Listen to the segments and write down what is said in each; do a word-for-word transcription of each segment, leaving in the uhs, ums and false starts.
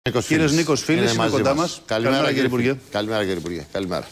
Κύριος Νίκος Φίλης είναι κοντά μας. Καλημέρα, Καλημέρα κύριε Υπουργέ. Καλημέρα κύριε Υπουργέ. Καλημέρα.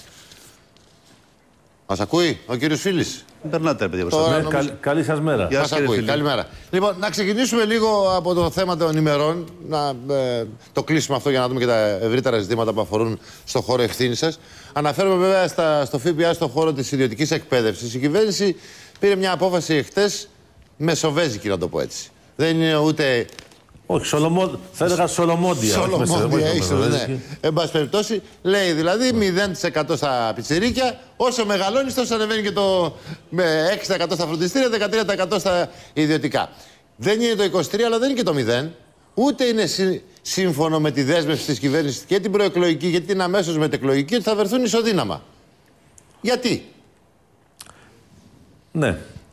Μας ακούει ο κύριος Φίλης? Περνάτε παιδιά. Ναι, νομίζω... καλ, καλή σας μέρα. Γεια σας ακούει. Καλημέρα. Λοιπόν, να ξεκινήσουμε λίγο από το θέμα των ημερών. Να ε, το κλείσουμε αυτό για να δούμε και τα ευρύτερα ζητήματα που αφορούν στο χώρο ευθύνης σας. Αναφέρομαι βέβαια στα, στο ΦΠΑ στον χώρο της ιδιωτικής εκπαίδευσης. Η κυβέρνηση πήρε μια απόφαση εχθές μεσοβέζικη, να το πω έτσι. Δεν είναι ούτε. Όχι, Σολομό... θα έλεγα Σολομόντια. Σολομόντια, ίσως, ναι. Εν πάση περιπτώσει, λέει δηλαδή μηδέν τοις εκατό στα πιτσιρίκια, όσο μεγαλώνει, τόσο ανεβαίνει και το έξι τοις εκατό στα φροντιστήρια, δεκατρία τοις εκατό στα ιδιωτικά. Δεν είναι το είκοσι τρία, αλλά δεν είναι και το μηδέν. Ούτε είναι σύ... σύμφωνο με τη δέσμευση της κυβέρνησης και την προεκλογική, γιατί είναι αμέσως μετεκλογική, ότι θα βρεθούν ισοδύναμα. Γιατί? Ναι.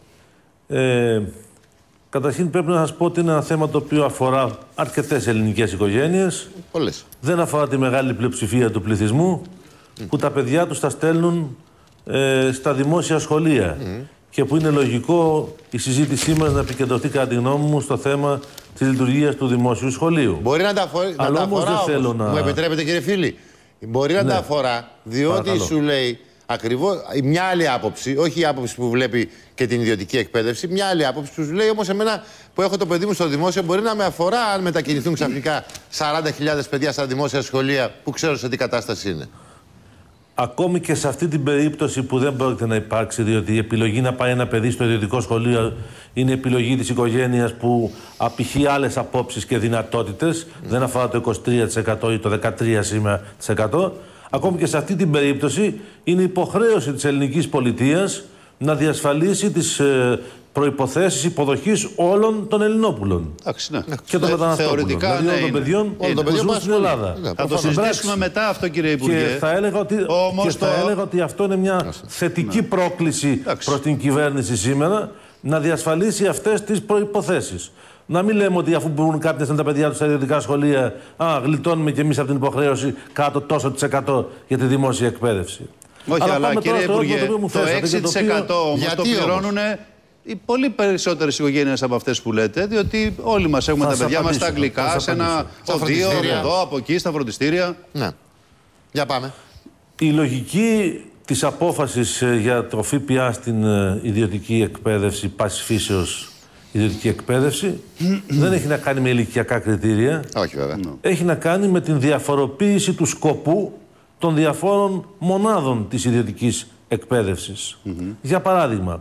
Ε... Καταρχήν πρέπει να σας πω ότι είναι ένα θέμα το οποίο αφορά αρκετές ελληνικές οικογένειες. Πολλές. Δεν αφορά τη μεγάλη πλειοψηφία του πληθυσμού, mm. που τα παιδιά τους τα στέλνουν ε, στα δημόσια σχολεία. Mm. Και που είναι λογικό η συζήτησή μας να επικεντρωθεί, κατά τη γνώμη μου, στο θέμα της λειτουργίας του δημόσιου σχολείου. Μπορεί να τα, αφορά, να τα αφορά, όμως, θέλω να... μου επιτρέπετε κύριε Φίλη, μπορεί να ναι. τα αφορά, διότι Παρακαλώ. σου λέει... Ακριβώς, μια άλλη άποψη, όχι η άποψη που βλέπει και την ιδιωτική εκπαίδευση, μια άλλη άποψη που σου λέει όμως εμένα που έχω το παιδί μου στο δημόσιο μπορεί να με αφορά αν μετακινηθούν ξαφνικά σαράντα χιλιάδες παιδιά στα δημόσια σχολεία που ξέρω σε τι κατάσταση είναι. Ακόμη και σε αυτή την περίπτωση που δεν πρόκειται να υπάρξει, διότι η επιλογή να πάει ένα παιδί στο ιδιωτικό σχολείο είναι επιλογή της οικογένειας που απηχεί άλλες απόψεις και δυνατότητες, mm. δεν αφορά το είκοσι τρία τοις εκατό ή το δεκατρία τοις εκατό. Ακόμη και σε αυτή την περίπτωση είναι υποχρέωση της ελληνικής πολιτείας να διασφαλίσει τις ε, προϋποθέσεις υποδοχής όλων των Ελληνόπουλων. Εντάξει, ναι. Και των μεταναστόπουλων. Δηλαδή ναι, όλων των παιδιών όλων που ζουν στην Ελλάδα. Ναι, θα το συζητήσουμε μετά αυτό, κύριε Υπουργέ. Και θα έλεγα ότι, και θα το... έλεγα ότι αυτό είναι μια θετική ναι. πρόκληση Εντάξει. προς την κυβέρνηση σήμερα να διασφαλίσει αυτές τις προϋποθέσεις. Να μην λέμε ότι αφού μπορούν κάποιες τα παιδιά τους στα ιδιωτικά σχολεία, α, γλιτώνουμε κι εμείς από την υποχρέωση κάτω τόσο της εκατό για τη δημόσια εκπαίδευση. Όχι, αλλά, αλλά κύριε Υπουργέ, το, το έξι τοις εκατό το όμως το πληρώνουν οι πολύ περισσότερες οικογένειες από αυτές που λέτε, διότι όλοι μας έχουμε θα τα παιδιά μας στα αγγλικά, σε ένα οδείο, εδώ, από εκεί, στα φροντιστήρια. Ναι. Για πάμε. Η λογική της απόφασης για το ΦΠΑ στην ιδιωτική εκπαίδευση πάσης φύσεως, ιδιωτική εκπαίδευση δεν έχει να κάνει με ηλικιακά κριτήρια. Όχι, βέβαια. Έχει να κάνει με την διαφοροποίηση του σκοπού των διαφόρων μονάδων της ιδιωτικής εκπαίδευσης. Mm-hmm. Για παράδειγμα,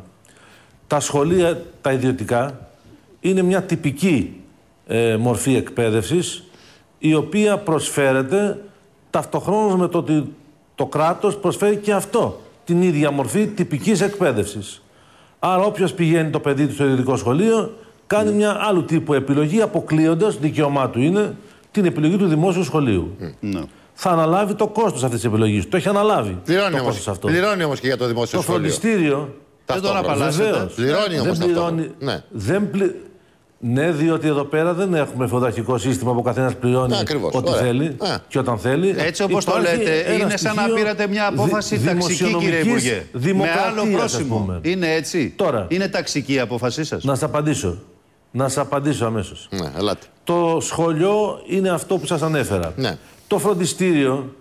τα σχολεία, τα ιδιωτικά, είναι μια τυπική ε, μορφή εκπαίδευσης, η οποία προσφέρεται ταυτοχρόνως με το ότι το κράτος προσφέρει και αυτό, την ίδια μορφή τυπικής εκπαίδευσης. Άρα όποιος πηγαίνει το παιδί του στο ιδιωτικό σχολείο κάνει mm. μια άλλου τύπου επιλογή, αποκλείοντας, δικαίωμά του είναι, την επιλογή του δημόσιου σχολείου. Mm. Θα αναλάβει το κόστος αυτής της επιλογής. Το έχει αναλάβει. Πληρώνει το όμως, αυτό. Πληρώνει όμως και για το δημόσιο το σχολείο. Το φροντιστήριο... Δεν τον απαλλάσσεται. Πληρώνει όμως δεν πληρώνει, αυτό. Ναι. Δεν πλη... ναι, διότι εδώ πέρα δεν έχουμε φεουδαρχικό σύστημα που ο καθένας πληρώνει ναι, ό,τι Ωραία. θέλει Α. και όταν θέλει. Έτσι όπως το λέτε, είναι σαν να πήρατε μια απόφαση δη, ταξική, κύριε Υπουργέ. Με άλλο πρόσημο. Είναι έτσι. Τώρα, είναι ταξική η απόφασή σας. Να σας απαντήσω. Να σας απαντήσω αμέσως. Ναι, ελάτε. Το σχολείο είναι αυτό που σας ανέφερα. Ναι. Το φροντιστήριο,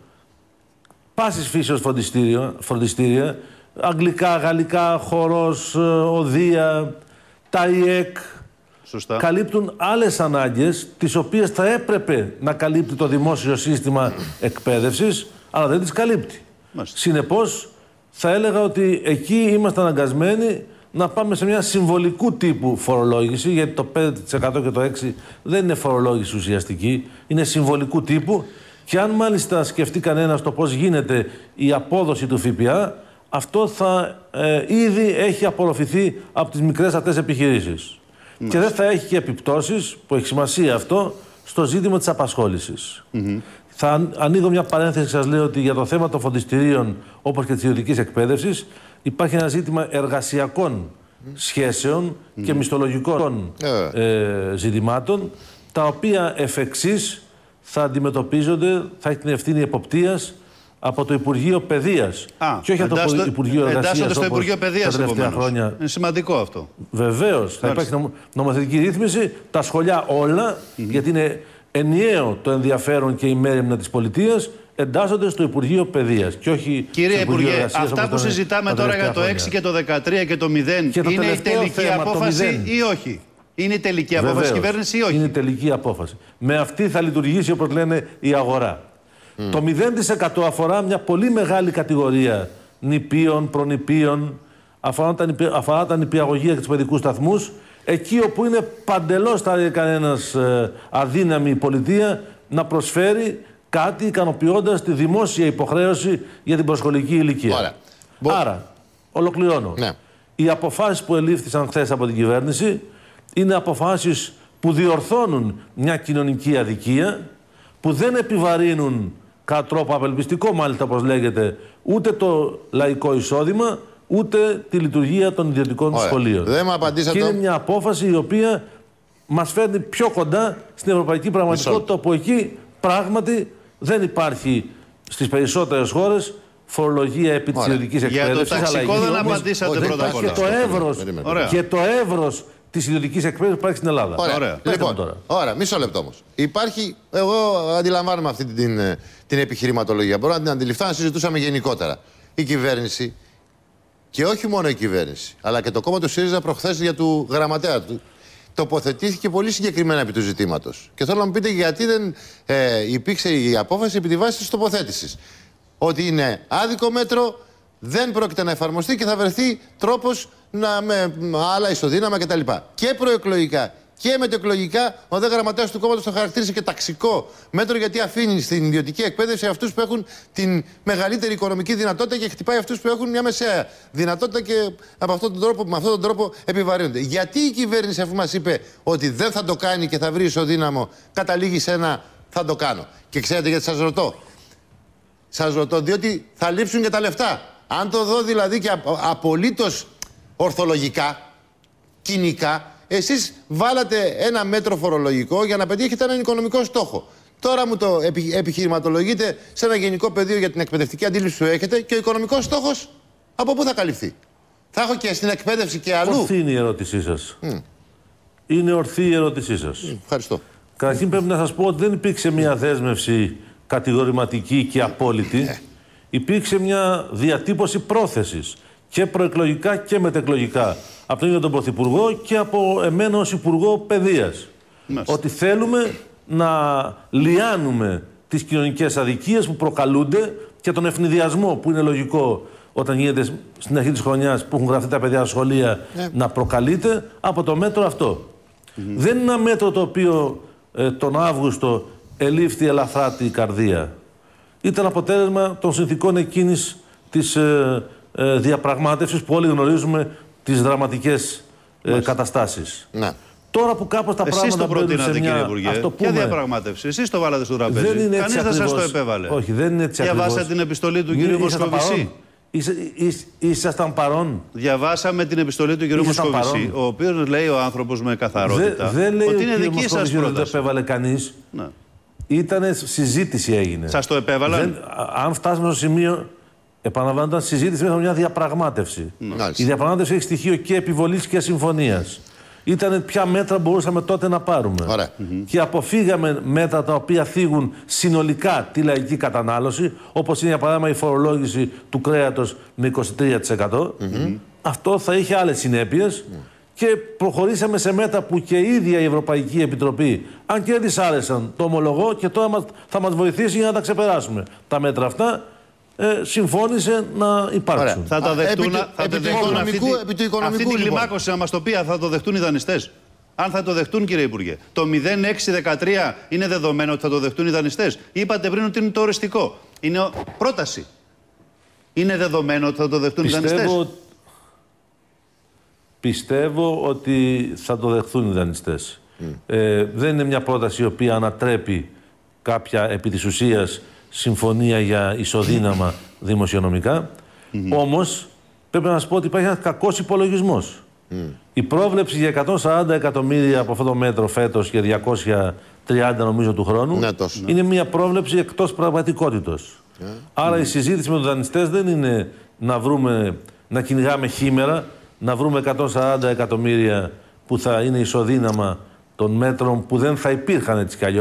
πάσης φύσεως φροντιστήρια, αγγλικά, γαλλικά, χορός, οδεία, τα ΙΕΚ, Σωστά. καλύπτουν άλλες ανάγκες, τις οποίες θα έπρεπε να καλύπτει το δημόσιο σύστημα εκπαίδευσης, αλλά δεν τις καλύπτει. Μάλιστα. Συνεπώς, θα έλεγα ότι εκεί είμαστε αναγκασμένοι να πάμε σε μια συμβολικού τύπου φορολόγηση, γιατί το πέντε τοις εκατό και το έξι τοις εκατό δεν είναι φορολόγηση ουσιαστική, είναι συμβολικού τύπου και αν μάλιστα σκεφτεί κανένας το πώς γίνεται η απόδοση του ΦΠΑ, αυτό θα ε, ήδη έχει απορροφηθεί από τις μικρές αυτές επιχειρήσεις. Mm. Και δεν θα έχει και επιπτώσεις, που έχει σημασία αυτό, στο ζήτημα της απασχόλησης. Mm-hmm. Θα ανοίγω μια παρένθεση και σας λέω ότι για το θέμα των φροντιστηρίων, όπως και της ιδιωτικής εκπαίδευσης, υπάρχει ένα ζήτημα εργασιακών mm. σχέσεων mm. και μισθολογικών mm. ε, ζητημάτων, τα οποία εφ' εξής θα αντιμετωπίζονται, θα έχει την ευθύνη εποπτείας από το Υπουργείο Παιδείας. Α, και όχι από το Υπουργείο Εργασίας. Εντάσσονται στο Υπουργείο Παιδείας τα τελευταία χρόνια. Είναι σημαντικό αυτό. Βεβαίως. Θα υπάρχει νομοθετική ρύθμιση, τα σχολιά όλα, mm-hmm. γιατί είναι ενιαίο το ενδιαφέρον και η μέριμνα της πολιτείας, εντάσσονται στο Υπουργείο Παιδείας και όχι Κύριε στο Υπουργείο Υπουργέ, Εργασίας, αυτά που συζητάμε τώρα για το έξι και το δεκατρία και το μηδέν και το είναι η τελική θέμα, απόφαση ή όχι? Είναι η τελική Βεβαίως, απόφαση κυβέρνηση ή όχι? Είναι η τελική απόφαση. Με αυτή θα λειτουργήσει, όπως λένε, η αγορά. Mm. Το μηδέν τοις εκατό αφορά μια πολύ μεγάλη κατηγορία νηπίων, προνηπίων, αφορά τα, νηπι... αφορά τα νηπιαγωγεία και τους παιδικούς σταθμούς, εκεί όπου είναι παντελώς, θα λέει κανένας, ε, αδύναμη η πολιτεία να προσφέρει κάτι ικανοποιώντας τη δημόσια υποχρέωση για την προσχολική ηλικία. Ωραία. Άρα, ολοκληρώνω. Ναι. Οι αποφάσεις που ελήφθησαν χθες από την κυβέρνηση είναι αποφάσεις που διορθώνουν μια κοινωνική αδικία, που δεν επιβαρύνουν κατά τρόπο απελπιστικό, μάλιστα όπως λέγεται, ούτε το λαϊκό εισόδημα, ούτε τη λειτουργία των ιδιωτικών Ωραία. σχολείων. Δεν μου απαντήσατε. Και είναι μια απόφαση η οποία μας φέρνει πιο κοντά στην ευρωπαϊκή πραγματικότητα, όπου εκεί πράγματι δεν υπάρχει στις περισσότερες χώρες φορολογία επί της ιδιωτικής εκπαίδευσης. Για το ταξικό δεν απαντήσατε πρώτα απ' όλα. Και το εύρος, και το εύρος της ιδιωτικής εκπαίδευσης που υπάρχει στην Ελλάδα. Ωραία. Ωραία. Λοιπόν, τώρα. Ωραία, μισό λεπτό όμως. Υπάρχει, εγώ αντιλαμβάνομαι αυτή την, την επιχειρηματολογία. Μπορώ να την αντιληφθώ, να συζητούσαμε γενικότερα. Η κυβέρνηση, και όχι μόνο η κυβέρνηση, αλλά και το κόμμα του ΣΥΡΙΖΑ προχθές για του γραμματέα του, τοποθετήθηκε πολύ συγκεκριμένα επί του ζητήματος. Και θέλω να μου πείτε γιατί δεν ε, υπήρξε η απόφαση επί τη βάση της τοποθέτησης. Ότι είναι άδικο μέτρο, δεν πρόκειται να εφαρμοστεί και θα βρεθεί τρόπος να, με άλλα ισοδύναμα κτλ. Και προεκλογικά και μετεκλογικά, ο δε γραμματέας του κόμματος το χαρακτήρισε και ταξικό μέτρο, γιατί αφήνει στην ιδιωτική εκπαίδευση αυτούς που έχουν την μεγαλύτερη οικονομική δυνατότητα και χτυπάει αυτούς που έχουν μια μεσαία δυνατότητα και από αυτόν τον τρόπο, με αυτόν τον τρόπο επιβαρύνονται. Γιατί η κυβέρνηση, αφού μας είπε ότι δεν θα το κάνει και θα βρει ισοδύναμο, καταλήγει σε ένα θα το κάνω? Και ξέρετε γιατί σας ρωτώ? Σας ρωτώ διότι θα λείψουν και τα λεφτά. Αν το δω δηλαδή και απολύτως ορθολογικά, κοινικά, εσείς βάλατε ένα μέτρο φορολογικό για να πετύχετε έναν οικονομικό στόχο. Τώρα μου το επι, επιχειρηματολογείτε σε ένα γενικό πεδίο για την εκπαιδευτική αντίληψη που έχετε και ο οικονομικός στόχος από πού θα καλυφθεί? Θα έχω και στην εκπαίδευση και αλλού. Ορθή είναι η ερώτησή σας. Mm. Είναι ορθή η ερώτησή σας. Mm, ευχαριστώ. Καταρχήν πρέπει να σας πω ότι δεν υπήρξε μια δέσμευση κατηγορηματική και απόλυτη. Mm. Υπήρξε μια διατύπωση πρόθεσης και προεκλογικά και μετεκλογικά από τον ίδιο τον Πρωθυπουργό και από εμένα ως Υπουργό Παιδείας. Μάλιστα. Ότι θέλουμε να λιάνουμε τις κοινωνικές αδικίες που προκαλούνται και τον ευνηδιασμό που είναι λογικό όταν γίνεται στην αρχή της χρονιάς που έχουν γραφτεί τα παιδιά στα σχολεία yeah. να προκαλείται από το μέτρο αυτό. Mm-hmm. Δεν είναι ένα μέτρο το οποίο ε, τον Αύγουστο ελήφθη ελαφράτη η καρδία. Ήταν αποτέλεσμα των συνθηκών εκείνης της ε, ε, διαπραγμάτευσης που όλοι γνωρίζουμε τις δραματικές ε, καταστάσεις. Ναι. Τώρα που κάπως τα εσείς πράγματα μπαίνουν σε μια... κύριε Υπουργέ. Αυτό ποια διαπραγμάτευση? Εσείς το βάλατε στο τραπέζι. Δεν είναι Κανείς δεν σας το επέβαλε. Όχι, δεν είναι έτσι ακριβώς. Διαβάσατε την επιστολή του κ. Μοσκοβισή? Ήσασταν παρόν? Διαβάσαμε την επιστολή του κ. Μοσκοβισή, ο οποίος λέει ο άνθρωπος με καθαρότητα δε, δε ότι είναι δική σας πρόταση. Δεν το επέβαλε κανείς. Ναι. Ήτανε συζήτηση έγινε. Σας το επέβαλαν? Δεν, αν φτάσουμε στο σημείο, επαναλαμβάνω, ήταν συζήτηση μέσα από μια διαπραγμάτευση. Ναι. Η διαπραγμάτευση έχει στοιχείο και επιβολής και συμφωνίας. Ήταν ποια μέτρα μπορούσαμε τότε να πάρουμε. Ωραία. Mm-hmm. Και αποφύγαμε μέτρα τα οποία θίγουν συνολικά τη λαϊκή κατανάλωση, όπως είναι για παράδειγμα η φορολόγηση του κρέατος με είκοσι τρία τοις εκατό. Mm-hmm. Αυτό θα είχε άλλες συνέπειες. Mm. Και προχωρήσαμε σε μέτρα που και η ίδια η Ευρωπαϊκή Επιτροπή, αν και δεν της άρεσαν, το ομολογώ, και τώρα μας, θα μας βοηθήσει για να τα ξεπεράσουμε. Τα μέτρα αυτά ε, συμφώνησε να υπάρξουν. Ωραία. Θα τα δεχτούν, επί, θα επί, δεχτούν αυτή, επί του οικονομικού, αυτή την κλιμάκωση, να μας το πει, θα το δεχτούν οι δανειστές? Αν θα το δεχτούν, κύριε Υπουργέ. Το μηδέν έξι δεκατρία είναι δεδομένο ότι θα το δεχτούν οι δανειστές? Είπατε πριν ότι είναι το οριστικό. Είναι πρόταση. Είναι δεδομένο ότι θα το δεχτούν Πιστεύω... οι δανειστές? Πιστεύω ότι θα το δεχθούν οι δανειστές. Mm. Ε, δεν είναι μια πρόταση η οποία ανατρέπει κάποια επί της ουσίας συμφωνία για ισοδύναμα δημοσιονομικά. Mm-hmm. Όμως πρέπει να σας πω ότι υπάρχει ένας κακός υπολογισμός. Mm. Η πρόβλεψη για εκατόν σαράντα εκατομμύρια από αυτό το μέτρο φέτος και διακόσια τριάντα νομίζω του χρόνου ναι, είναι μια πρόβλεψη εκτός πραγματικότητος. Yeah. Άρα mm. η συζήτηση με τους δανειστές δεν είναι να βρούμε, να κυνηγάμε χήμερα, να βρούμε εκατόν σαράντα εκατομμύρια που θα είναι ισοδύναμα των μέτρων που δεν θα υπήρχαν έτσι κι αλλιώς,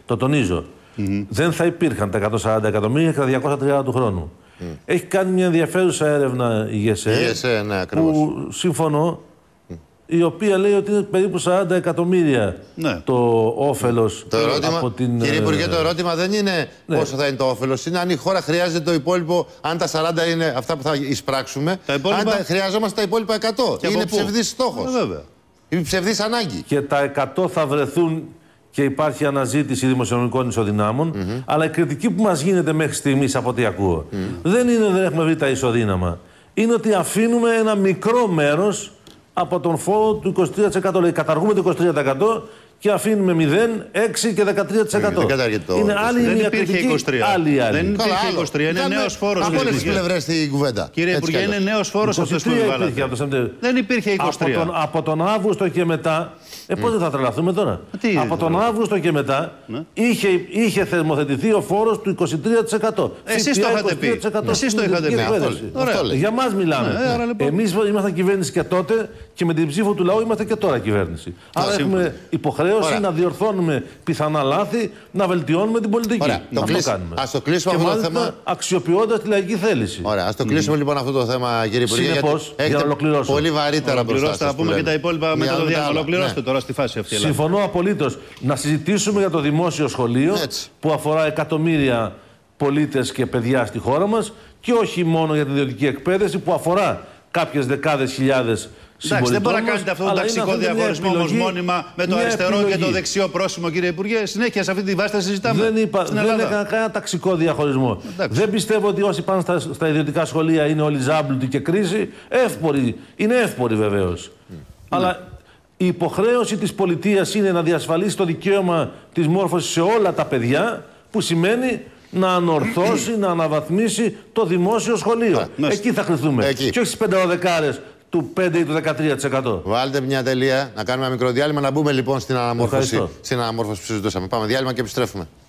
Το τονίζω. Mm-hmm. Δεν θα υπήρχαν τα εκατόν σαράντα εκατομμύρια και τα διακόσια τριάντα του χρόνου. Mm. Έχει κάνει μια ενδιαφέρουσα έρευνα η ΓΕΣΕ, ναι, που συμφωνώ, mm. η οποία λέει ότι είναι περίπου σαράντα εκατομμύρια ναι. το όφελος το ερώτημα, από την... Κύριε Υπουργέ, το ερώτημα δεν είναι ναι. πόσο θα είναι το όφελος, είναι αν η χώρα χρειάζεται το υπόλοιπο, αν τα σαράντα είναι αυτά που θα εισπράξουμε, υπόλοιπα... αν τα, χρειαζόμαστε τα υπόλοιπα εκατό. Και είναι ψευδής στόχος. Βέβαια. Είναι ψευδής ανάγκη. Και τα εκατό θα βρεθούν και υπάρχει αναζήτηση δημοσιονομικών ισοδυνάμων, mm-hmm. αλλά η κριτική που μας γίνεται μέχρι στιγμής, από ό,τι ακούω, mm. δεν είναι ότι δεν έχουμε βρει τα ισοδύναμα. Είναι ότι αφήνουμε ένα μικρό μέρος από τον φόρο του είκοσι τρία τοις εκατό. Δηλαδή, καταργούμε το είκοσι τρία τοις εκατό και αφήνουμε μηδέν, έξι και δεκατρία τοις εκατό. Mm, είναι άλλη δεν μια υπήρχε είκοσι τρία. Άλλη, άλλη. Δεν υπήρχε είκοσι τρία. Είναι νέος φόρος. Από όλες τις πλευρές στην κουβέντα. Κύριε Υπουργέ, είναι νέος φόρος αυτός που βάλατε. Δεν υπήρχε είκοσι τρία. Από τον, από τον Αύγουστο και μετά. Ε, πώς δεν θα τρελαθούμε τώρα. Τι από τον Αύγουστο και μετά ναι. είχε, είχε θεσμοθετηθεί ο φόρος του είκοσι τρία τοις εκατό. Εσείς το είχατε πει. Εσείς το είχατε πει. Για μας μιλάμε. Εμείς ήμασταν κυβέρνηση και τότε και με την ψήφο του λαού είμαστε και τώρα κυβέρνηση. Άρα έχουμε υποχρέωση να διορθώνουμε πιθανά λάθη, να βελτιώνουμε την πολιτική. Αυτό κάνουμε. Ας το κλείσουμε αυτό το θέμα. Αξιοποιώντας τη λαϊκή θέληση. Ωραία, ας το κλείσουμε λοιπόν αυτό το θέμα, κύριε Υπουργέ. Συνεπώς, για να ολοκληρώσω. Πολύ βαρύτερα μπροστά σας. Θα πούμε και τα υπόλοιπα μετά το διάλογο. Ολοκληρώστε τώρα στη φάση αυτή. Συμφωνώ απολύτως. Να συζητήσουμε για το δημόσιο σχολείο Έτσι. που αφορά εκατομμύρια πολίτες και παιδιά στη χώρα μας και όχι μόνο για την ιδιωτική εκπαίδευση που αφορά κάποιες δεκάδες χιλιάδες συμπολιτών. Δεν μπορεί να κάνετε αυτόν τον ταξικό διαχωρισμό όμως μόνιμα με το αριστερό επιλογή. Και το δεξιό πρόσημο, κύριε Υπουργέ. Συνέχεια σε αυτή τη βάση θα συζητάμε. Δεν, είπα, δεν έκανα κανένα ταξικό διαχωρισμό. Εντάξει. Δεν πιστεύω ότι όσοι πάνε στα, στα ιδιωτικά σχολεία είναι όλοι ζάμπλουτοι και κρίση. Εύποροι. Είναι εύποροι βεβαίως. Mm. Αλλά η υποχρέωση της πολιτείας είναι να διασφαλίσει το δικαίωμα της μόρφωσης σε όλα τα παιδιά, που σημαίνει να ανορθώσει, να αναβαθμίσει το δημόσιο σχολείο. Α, εκεί θα κρυθούμε. Εκεί. Και όχι στις πενταδεκάρες του πέντε ή του δεκατρία τοις εκατό. Βάλτε μια τελεία, να κάνουμε ένα μικρό διάλειμμα, να μπούμε λοιπόν στην αναμόρφωση, στην αναμόρφωση που συζητούσαμε. Πάμε διάλειμμα και επιστρέφουμε.